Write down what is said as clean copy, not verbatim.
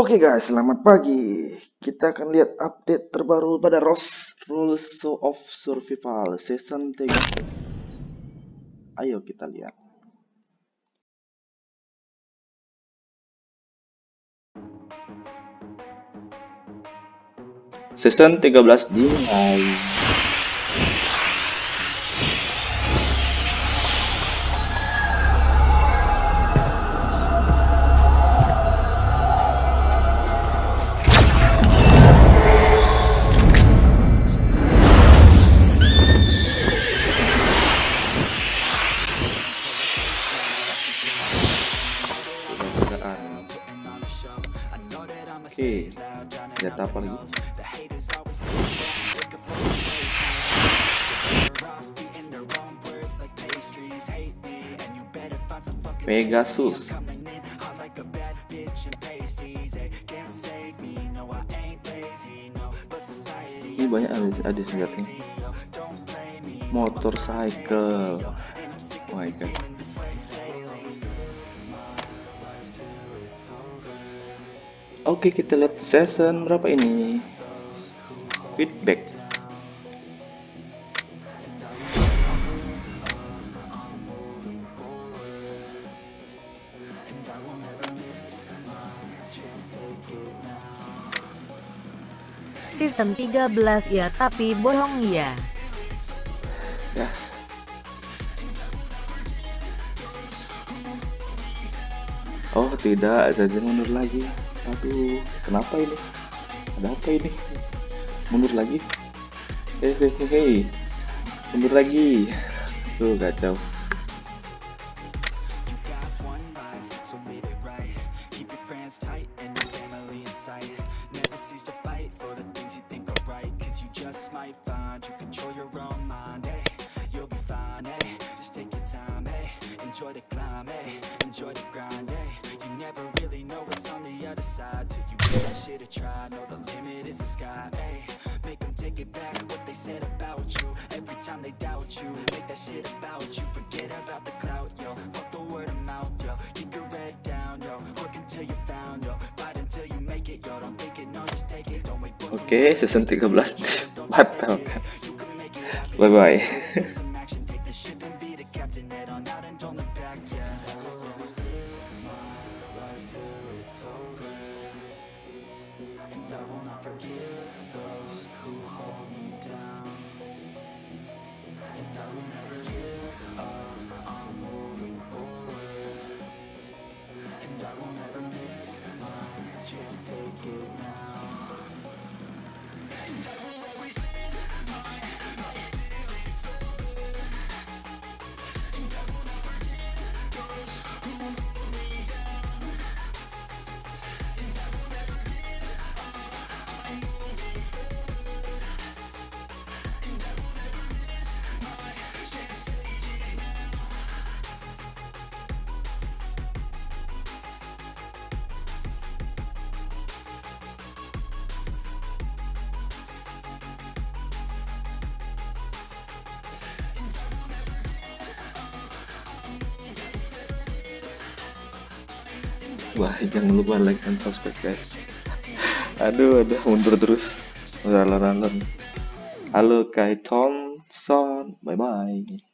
Oke guys, selamat pagi. Kita akan lihat update terbaru pada ROS Rules of Survival Season 3. Ayo kita lihat. Season 13 dimulai. Oke, lihat apa lagi? Pegasus. Ini banyak ada senjatanya. Motorcycle. Oh my god. Oke, kita lihat season berapa ini. Feedback. Season 13 ya, tapi bohong ya. Ya. Oh tidak, saja mundur lagi. Aduh, kenapa ini? Ada apa ini? Mundur lagi? Hei, mundur lagi. Tuh kacau. Oke, season 13 batalkan. Bye bye. Wah, jangan lupa like dan subscribe guys. Aduh, mundur terus. Halo Kai Thompson, bye bye.